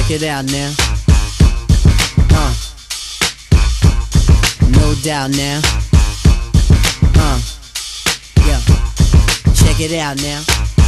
Check it out now. No doubt now. Yeah. Check it out now.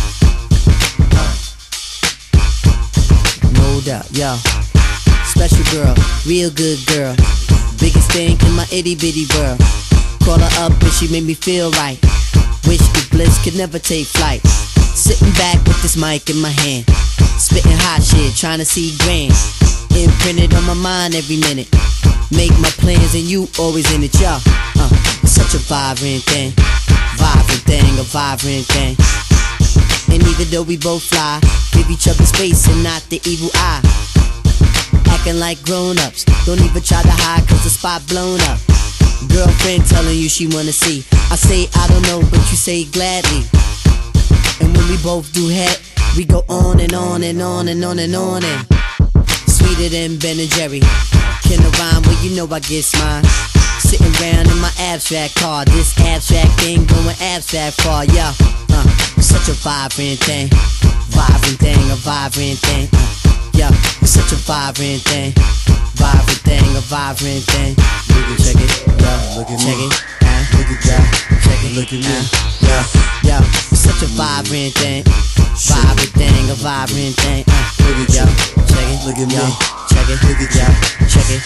No doubt, yo. Special girl, real good girl. Biggest thing in my itty bitty world. Call her up and she made me feel right. Wish the bliss could never take flight. Sitting back with this mic in my hand, spitting hot shit, trying to see grand. Imprinted on my mind every minute. Make my plans and you always in it, yo. It's such a vibrant thing. Vibrant thing, a vibrant thing. And even though we both fly, give each other space and not the evil eye. Acting like grown-ups, don't even try to hide cause the spot blown up. Girlfriend telling you she wanna see. I say I don't know, but you say gladly. And when we both do head, we go on and on and on and on and on and sweeter than Ben and Jerry. Can I rhyme? Well, you know I get mine. Sitting round in my abstract car. This abstract thing going abstract far, yeah. It's such a vibrant thing. Vibrant thing, a vibrant thing. Yeah, it's such a vibrant thing. Vibrant thing, a vibrant thing. Check it, yeah, look at check me. Look at that, check it, look at me. Yeah, it's such a vibrant thing. Vibrant thing, a vibrant thing. Look at y'all, check it, look at me. Check it, look at y'all, check it,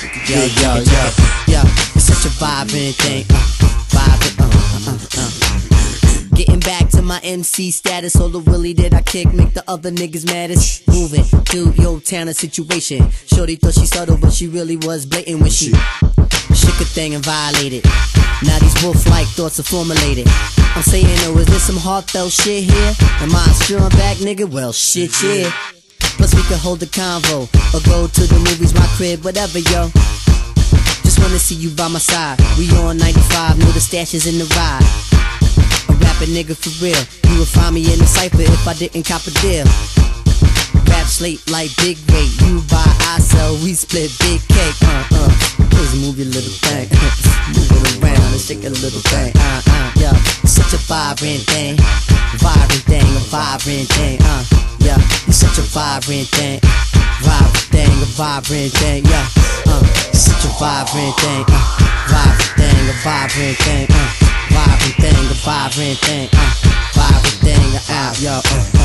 yeah. It's such a vibrant thing. Vibrant, Getting back to my MC status, all the willy that I kick make the other niggas maddest. Moving through your town and situation. Shorty thought she subtle, but she really was blatant when she shook a thing and violated. Now these wolf-like thoughts are formulated. I'm saying, oh, is this some heartfelt shit here? Am I a strong back nigga? Well, shit, yeah. Plus we could hold a convo or go to the movies, my crib, whatever, yo. Just wanna see you by my side. We on 95, know the stash is in the ride. A rapping nigga for real. You would find me in the cypher if I didn't cop a deal. Rap slate like big weight. You buy, I sell, we split big cake. Please move your little thing. Move it around and shake a little thing. Yeah, such a vibrant thing. Vibrant thing, a vibrant thing. Yeah, you're such a vibrant thing. Vibrant thing, a vibrant thing. Yeah, such a vibrant thing. Vibrant thing, a vibrant thing. Vibrant thing, a vibrant thing. Vibrant thing, yo.